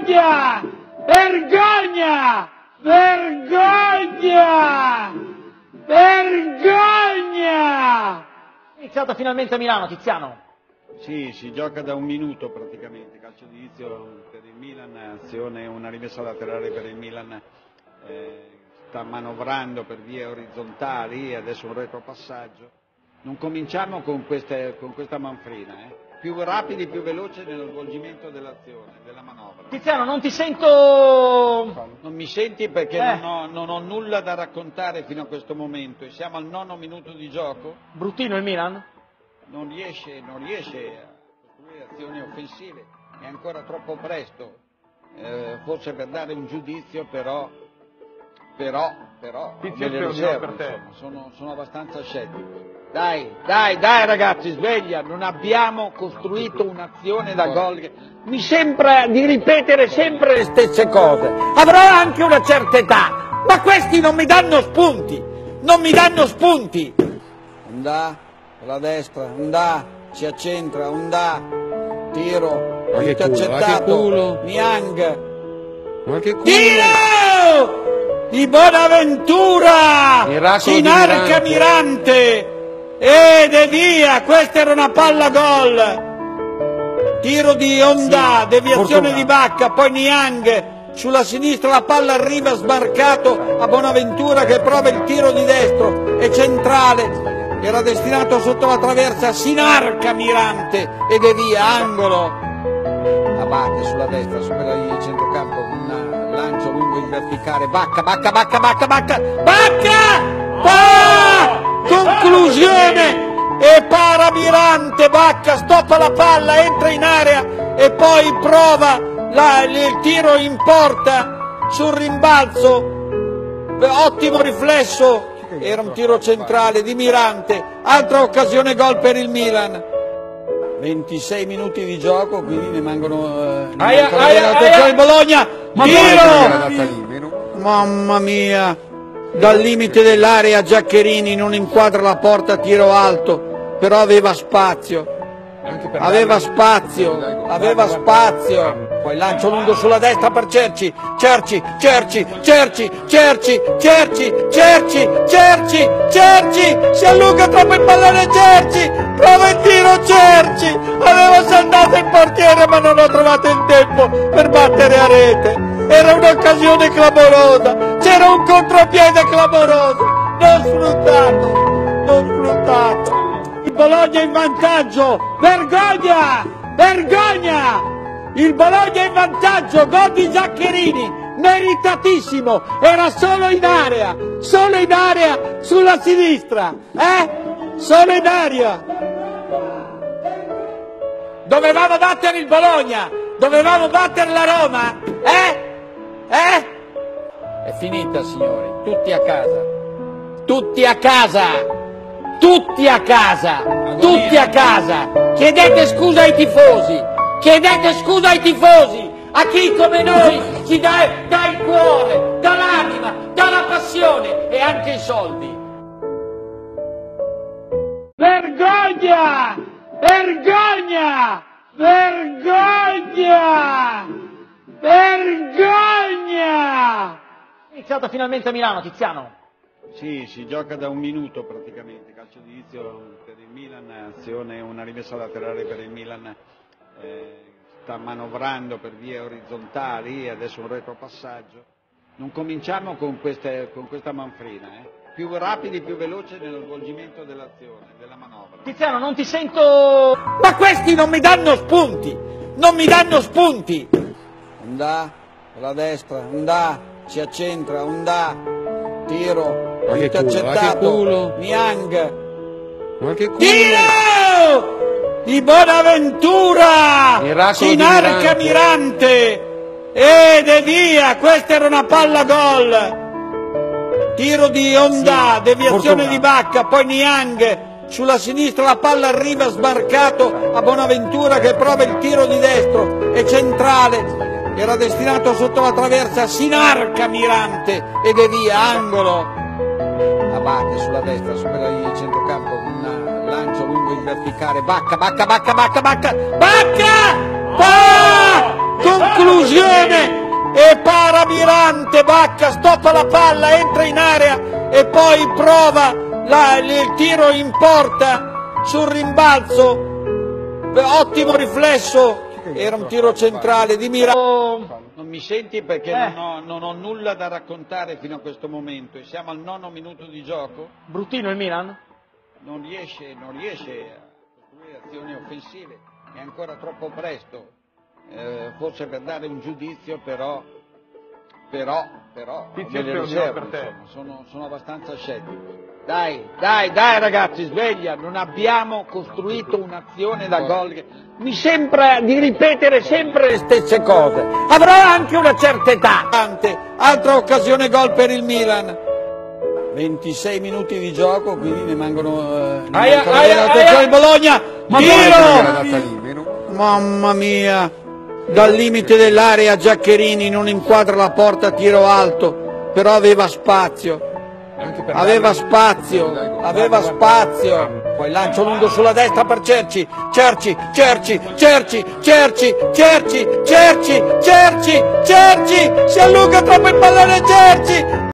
Vergogna! Vergogna! Vergogna! Vergogna! È iniziato finalmente a Milano, Tiziano. Sì, si gioca da un minuto praticamente, calcio di inizio per il Milan, azione, una rimessa laterale per il Milan, sta manovrando per vie orizzontali, adesso un retropassaggio. Non cominciamo con questa manfrina, più rapidi, più veloci nello svolgimento dell'azione, della manovra. Tiziano, non ti sento... Non mi senti perché non ho nulla da raccontare fino a questo momento e siamo al 9° minuto di gioco. Bruttino il Milan? Non riesce a costruire azioni offensive, è ancora troppo presto, forse per dare un giudizio, però Tizio, riservo, insomma, sono abbastanza scettico. Dai ragazzi, sveglia, non abbiamo costruito un'azione da gol. Mi sembra di ripetere sempre le stesse cose. Avrò anche una certa età, ma questi non mi danno spunti. Andà, alla destra, andà, si accentra, andà, tiro, intercettato, Niang. Tiro! Di Bonaventura! Si inarca Mirante! Ed è via, questa era una palla gol. Tiro di Ondà, deviazione di Bacca, poi Niang sulla sinistra, la palla arriva sbarcato a Bonaventura che prova il tiro di destro, è centrale, era destinato sotto la traversa, si inarca Mirante ed è via, angolo. Abbatte sulla destra, supera la linea di centrocampo, un lancio lungo in verticale, Bacca! Conclusione! E para Mirante, Bacca stoppa la palla, entra in area e poi prova il tiro in porta sul rimbalzo, ottimo riflesso, era un tiro centrale di Mirante, altra occasione gol per il Milan. 26 minuti di gioco, quindi ne mancano il Bologna, tiro! Mamma mia! Dal limite dell'area Giaccherini non inquadra la porta, tiro alto, però aveva spazio, poi lancio lungo sulla destra per Cerci, si allunga troppo il pallone Cerci, prova il tiro Cerci, avevo saltato il portiere ma non ho trovato il tempo per battere a rete. Era un'occasione clamorosa, c'era un contropiede clamoroso, non sfruttato. Il Bologna in vantaggio, vergogna! Il Bologna in vantaggio, gol di Giaccherini, meritatissimo, era solo in area, sulla sinistra, solo in area. Dovevamo battere il Bologna, dovevamo battere la Roma, È finita, signori, tutti a casa, chiedete scusa ai tifosi, a chi come noi ci dà il cuore, dà l'anima, dà la passione e anche i soldi. Vergogna! È iniziato finalmente a Milano, Tiziano. Sì, si gioca da un minuto praticamente, calcio di inizio per il Milan, azione, una rimessa laterale per il Milan, sta manovrando per vie orizzontali, adesso un retropassaggio. Non cominciamo con questa manfrina, più rapidi, più veloci nello svolgimento dell'azione, della manovra. Tiziano, non ti sento... Ma questi non mi danno spunti! Andà, alla destra, andà, si accentra, andà, tiro, intercettato, Niang, tiro! Di Bonaventura! Si inarca Mirante! Ed è via, questa era una palla gol! Tiro di Ondà, deviazione di Bacca, poi Niang sulla sinistra, la palla arriva sbarcato a Bonaventura che prova il tiro di destro, è centrale, era destinato sotto la traversa, si inarca Mirante ed è via, angolo. Abbatte sulla destra, supera la linea di centrocampo, un lancio lungo in verticale, Bacca! Conclusione! attenzione, e para Mirante, Bacca, stoppa la palla, entra in area e poi prova il tiro in porta sul rimbalzo, ottimo riflesso, era un tiro centrale di Mirante. Non mi senti perché non ho nulla da raccontare fino a questo momento e siamo al 9° minuto di gioco. Bruttino il Milan? Non riesce a costruire azioni offensive, è ancora troppo presto, forse per dare un giudizio, però me le riservo, insomma, sono abbastanza scettico. Dai ragazzi, sveglia, non abbiamo costruito un'azione da gol. Mi sembra di ripetere sempre le stesse cose, avrà anche una certa età. Altra occasione gol per il Milan. 26 minuti di gioco, quindi ne mancano attenzione il Bologna, tiro! Mamma mia, dal limite dell'area Giaccherini non inquadra la porta, tiro alto, però aveva spazio. Poi lancio lungo sulla destra per Cerci, si allunga troppo il pallone Cerci,